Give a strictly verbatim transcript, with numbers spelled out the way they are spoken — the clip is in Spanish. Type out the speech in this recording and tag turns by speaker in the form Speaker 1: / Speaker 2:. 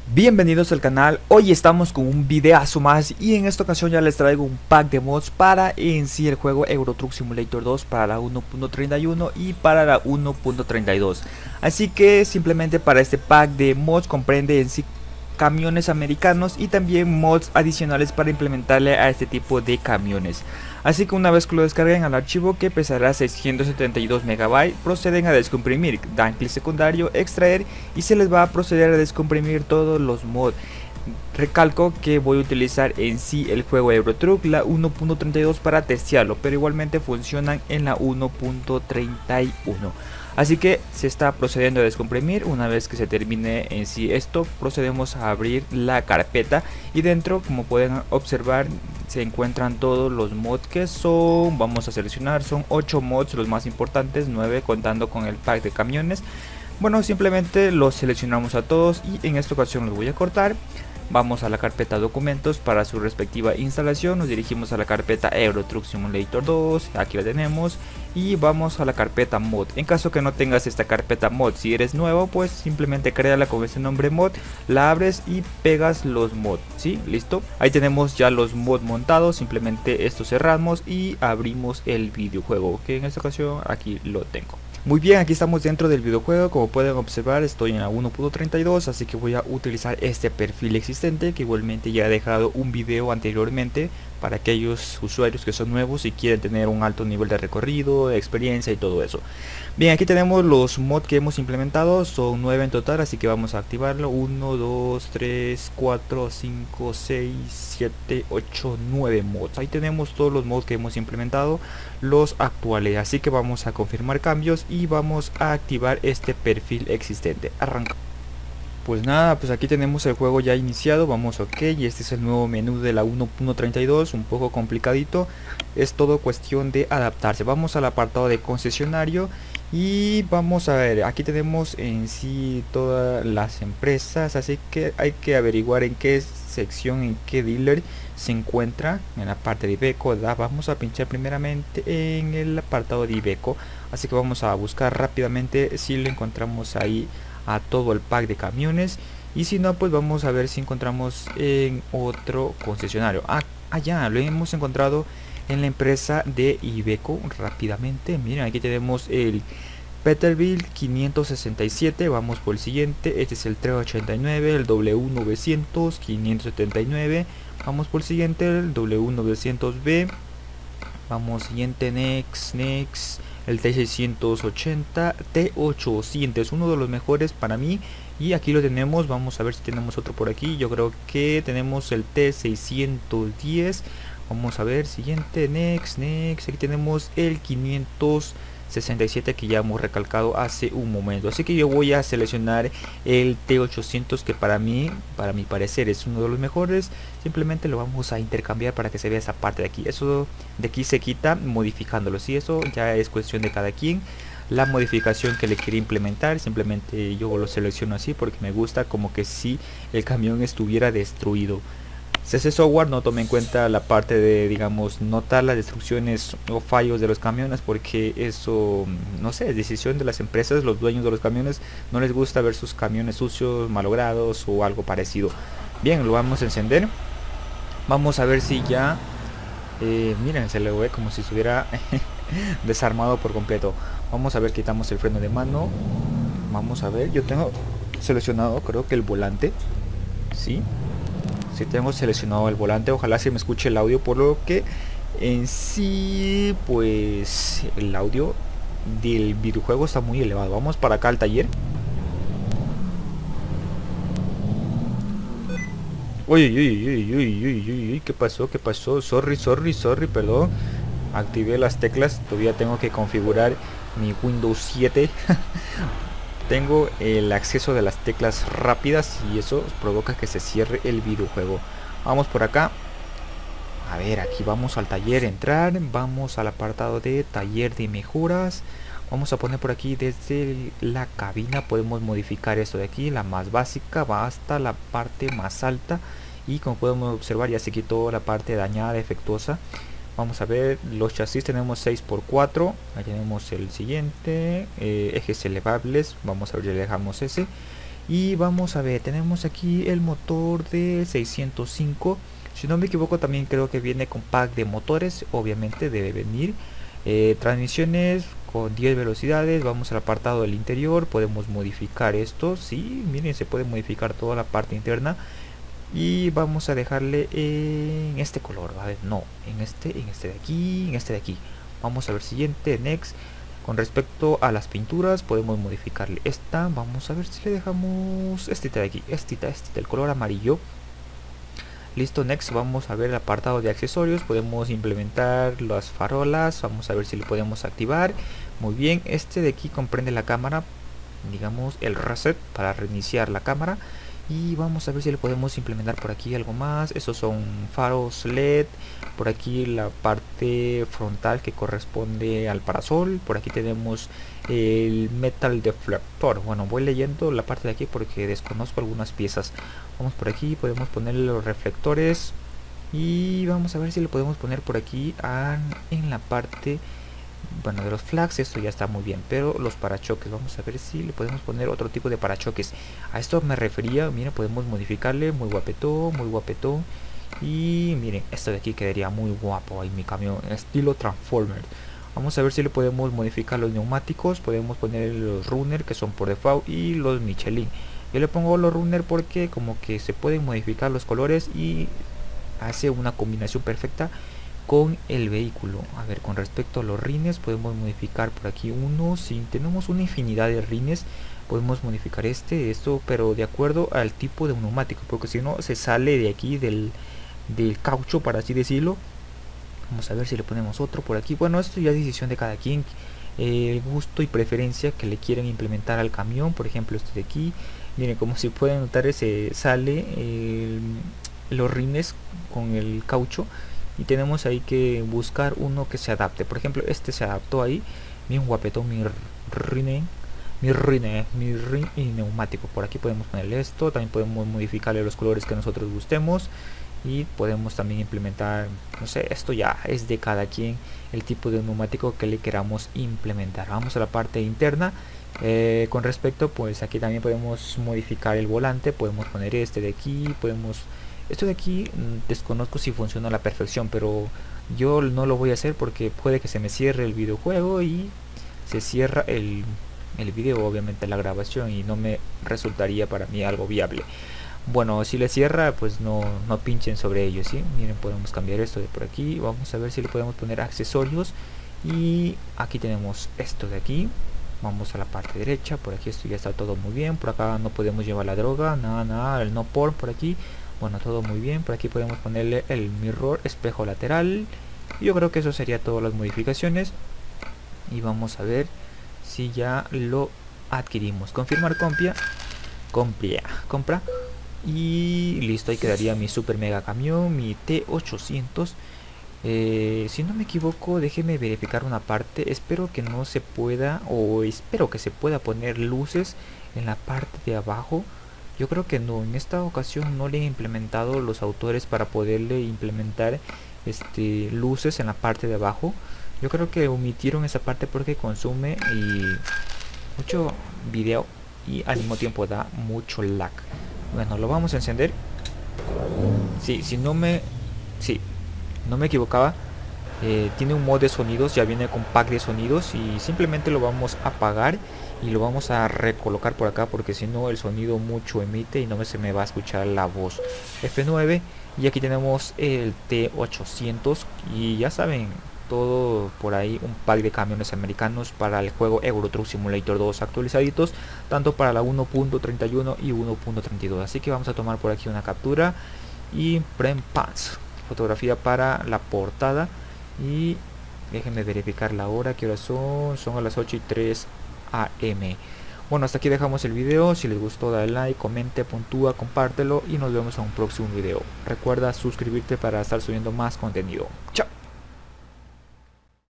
Speaker 1: Bienvenidos al canal. Hoy estamos con un videazo más y en esta ocasión ya les traigo un pack de mods para en sí el juego Euro Truck Simulator dos para la uno punto treinta y uno y para la uno punto treinta y dos. Así que simplemente para este pack de mods comprende en sí camiones americanos y también mods adicionales para implementarle a este tipo de camiones. Así que una vez que lo descarguen al archivo, que pesará seiscientos setenta y dos megabytes, proceden a descomprimir, dan clic secundario, extraer y se les va a proceder a descomprimir todos los mods. Recalco que voy a utilizar en sí el juego Euro Truck, la uno punto treinta y dos, para testearlo, pero igualmente funcionan en la uno punto treinta y uno. Así que se está procediendo a descomprimir. Una vez que se termine en sí esto, procedemos a abrir la carpeta y dentro, como pueden observar, se encuentran todos los mods que son. Vamos a seleccionar, son ocho mods los más importantes, nueve contando con el pack de camiones. Bueno, simplemente los seleccionamos a todos y en esta ocasión los voy a cortar. Vamos a la carpeta documentos para su respectiva instalación, nos dirigimos a la carpeta Euro Truck Simulator dos, aquí la tenemos, y vamos a la carpeta mod. En caso que no tengas esta carpeta mod, si eres nuevo, pues simplemente créala con ese nombre mod, la abres y pegas los mods, ¿sí? Listo, ahí tenemos ya los mods montados. Simplemente esto cerramos y abrimos el videojuego, que en esta ocasión aquí lo tengo. Muy bien, aquí estamos dentro del videojuego. Como pueden observar, estoy en la uno punto treinta y dos, así que voy a utilizar este perfil existente, que igualmente ya he dejado un video anteriormente para aquellos usuarios que son nuevos y quieren tener un alto nivel de recorrido, de experiencia y todo eso. Bien, aquí tenemos los mods que hemos implementado, son nueve en total, así que vamos a activarlo. Uno, dos, tres, cuatro, cinco, seis, siete, ocho, nueve mods. Ahí tenemos todos los mods que hemos implementado, los actuales, así que vamos a confirmar cambios y vamos a activar este perfil existente. Arranca. Pues nada, pues aquí tenemos el juego ya iniciado, vamos ok, y este es el nuevo menú de la uno punto treinta y dos, un poco complicadito, es todo cuestión de adaptarse. Vamos al apartado de concesionario y vamos a ver, aquí tenemos en sí todas las empresas, así que hay que averiguar en qué sección, en qué dealer se encuentra. En la parte de Iveco, ¿da? Vamos a pinchar primeramente en el apartado de Iveco, así que vamos a buscar rápidamente si lo encontramos ahí a todo el pack de camiones, y si no, pues vamos a ver si encontramos en otro concesionario. Ah, allá lo hemos encontrado en la empresa de Iveco. Rápidamente, miren, aquí tenemos el Peterbilt quinientos sesenta y siete, vamos por el siguiente. Este es el trescientos ochenta y nueve, el W novecientos, quinientos setenta y nueve, vamos por el siguiente, el W novecientos B, vamos siguiente, next, next, el T seiscientos ochenta, T ochocientos, uno de los mejores para mí, y aquí lo tenemos. Vamos a ver si tenemos otro por aquí. Yo creo que tenemos el T seiscientos diez. Vamos a ver, siguiente, next, next, aquí tenemos el quinientos sesenta y siete que ya hemos recalcado hace un momento, así que yo voy a seleccionar el T ochocientos, que para mí, para mi parecer, es uno de los mejores. Simplemente lo vamos a intercambiar para que se vea esa parte de aquí. Eso de aquí se quita modificándolo, si eso ya es cuestión de cada quien la modificación que le quiere implementar. Simplemente yo lo selecciono así porque me gusta como que si el camión estuviera destruido. C C Software no tome en cuenta la parte de, digamos, notar las destrucciones o fallos de los camiones, porque eso, no sé, es decisión de las empresas. Los dueños de los camiones no les gusta ver sus camiones sucios, malogrados o algo parecido. Bien, lo vamos a encender. Vamos a ver si ya, eh, miren, se le ve como si estuviera desarmado por completo. Vamos a ver, quitamos el freno de mano. Vamos a ver, yo tengo seleccionado, creo que el volante, ¿sí? Si tengo seleccionado el volante, ojalá se me escuche el audio, por lo que en sí, pues el audio del videojuego está muy elevado. Vamos para acá al taller. Uy, uy, uy, uy, uy, uy, uy, ¿qué pasó? ¿Qué pasó? Sorry, sorry, sorry, perdón. Activé las teclas, todavía tengo que configurar mi Windows siete. Tengo el acceso de las teclas rápidas y eso provoca que se cierre el videojuego. Vamos por acá. A ver, aquí vamos al taller, entrar. Vamos al apartado de taller de mejoras. Vamos a poner por aquí desde la cabina. Podemos modificar esto de aquí. La más básica va hasta la parte más alta. Y como podemos observar, ya se quitó la parte dañada, defectuosa. Vamos a ver los chasis, tenemos seis por cuatro. Ahí tenemos el siguiente, eh, ejes elevables. Vamos a ver si le dejamos ese. Y vamos a ver, tenemos aquí el motor de seiscientos cinco. Si no me equivoco también creo que viene con pack de motores, obviamente debe venir. Eh, transmisiones con diez velocidades. Vamos al apartado del interior, podemos modificar esto. Sí, miren, se puede modificar toda la parte interna. Y vamos a dejarle en este color, a ver, no, en este, en este de aquí, en este de aquí. Vamos a ver siguiente, next. Con respecto a las pinturas podemos modificarle esta. Vamos a ver si le dejamos este de aquí, este, este del color amarillo. Listo, next. Vamos a ver el apartado de accesorios. Podemos implementar las farolas. Vamos a ver si le podemos activar. Muy bien, este de aquí comprende la cámara, digamos el reset para reiniciar la cámara. Y vamos a ver si le podemos implementar por aquí algo más. Estos son faros L E D. Por aquí la parte frontal que corresponde al parasol. Por aquí tenemos el metal deflector. Bueno, voy leyendo la parte de aquí porque desconozco algunas piezas. Vamos por aquí, podemos ponerle los reflectores. Y vamos a ver si le podemos poner por aquí a, en la parte, bueno, de los flags. Esto ya está muy bien, pero los parachoques, vamos a ver si le podemos poner otro tipo de parachoques. A esto me refería, miren, podemos modificarle, muy guapetón, muy guapetón. Y miren, esto de aquí quedaría muy guapo ahí mi camión, estilo Transformer. Vamos a ver si le podemos modificar los neumáticos. Podemos poner los runner que son por default y los Michelin. Yo le pongo los runner porque como que se pueden modificar los colores y hace una combinación perfecta con el vehículo. A ver, con respecto a los rines podemos modificar por aquí uno. Si tenemos una infinidad de rines podemos modificar este, esto, pero de acuerdo al tipo de neumático, porque si no se sale de aquí del, del caucho, para así decirlo. Vamos a ver si le ponemos otro por aquí. Bueno, esto ya es decisión de cada quien, eh, el gusto y preferencia que le quieren implementar al camión. Por ejemplo, este de aquí, miren, como si pueden notar, se sale el, los rines con el caucho. Y tenemos ahí que buscar uno que se adapte. Por ejemplo, este se adaptó ahí. Bien guapetón mi rine. Mi rine, mi rin y neumático. Por aquí podemos ponerle esto. También podemos modificarle los colores que nosotros gustemos. Y podemos también implementar, no sé, esto ya es de cada quien, el tipo de neumático que le queramos implementar. Vamos a la parte interna. Eh, con respecto, pues aquí también podemos modificar el volante. Podemos poner este de aquí. Podemos... Esto de aquí desconozco si funciona a la perfección, pero yo no lo voy a hacer porque puede que se me cierre el videojuego y se cierra el, el video, obviamente la grabación, y no me resultaría para mí algo viable. Bueno, si le cierra, pues no, no pinchen sobre ello, ¿sí? Miren, podemos cambiar esto de por aquí. Vamos a ver si le podemos poner accesorios. Y aquí tenemos esto de aquí. Vamos a la parte derecha. Por aquí esto ya está todo muy bien. Por acá no podemos llevar la droga, nada, nada, el no por por aquí. Bueno, todo muy bien. Por aquí podemos ponerle el mirror, espejo lateral. Y yo creo que eso sería todas las modificaciones. Y vamos a ver si ya lo adquirimos. Confirmar compra. Compra. Compra. Y listo, ahí quedaría mi super mega camión, mi T ochocientos. Eh, si no me equivoco, déjeme verificar una parte. Espero que no se pueda, o espero que se pueda poner luces en la parte de abajo. Yo creo que no, en esta ocasión no le he implementado los autores para poderle implementar este luces en la parte de abajo. Yo creo que omitieron esa parte porque consume y mucho video y al mismo tiempo da mucho lag. Bueno, lo vamos a encender. Sí, si no me... Sí, no me equivocaba. Eh, tiene un mod de sonidos, ya viene con pack de sonidos. Y simplemente lo vamos a apagar y lo vamos a recolocar por acá, porque si no el sonido mucho emite y no se me va a escuchar la voz. F nueve. Y aquí tenemos el T ochocientos. Y ya saben, todo por ahí, un pack de camiones americanos para el juego Euro Truck Simulator dos actualizaditos, tanto para la uno punto treinta y uno y uno punto treinta y dos. Así que vamos a tomar por aquí una captura y prem pants, fotografía para la portada. Y déjenme verificar la hora, que horas son, son a las ocho y tres a m Bueno, hasta aquí dejamos el video. Si les gustó, dale like, comente, puntúa, compártelo y nos vemos en un próximo video. Recuerda suscribirte para estar subiendo más contenido. Chao.